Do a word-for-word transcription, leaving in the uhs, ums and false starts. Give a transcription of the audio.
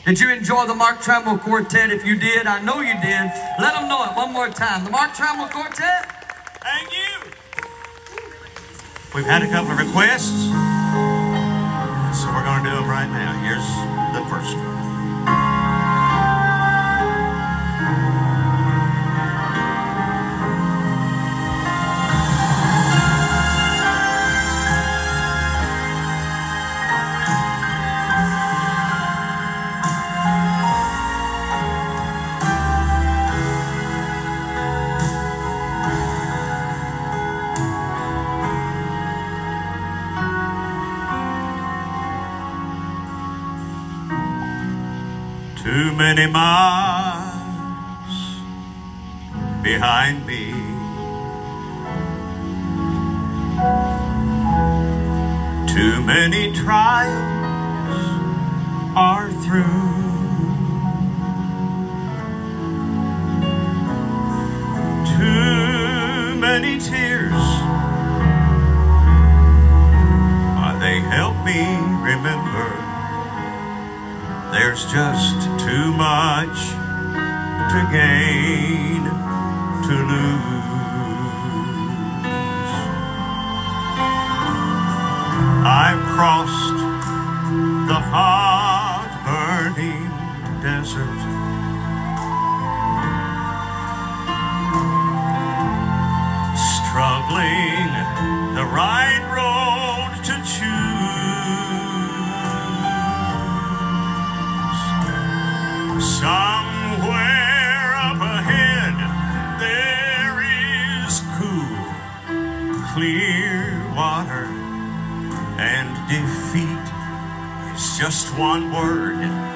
Did you enjoy the Mark Trammell Quartet? If you did, I know you did. Let them know it one more time. The Mark Trammell Quartet. Thank you. We've had a couple of requests, so we're going to do them right now. Here's the first one. Too many miles behind me, too many trials are through, too many tears, why they help me remember there's just too much to gain, to lose. I've crossed the hot, burning desert, struggling the right road to choose. Somewhere up ahead there is cool, clear water, and defeat is just one word.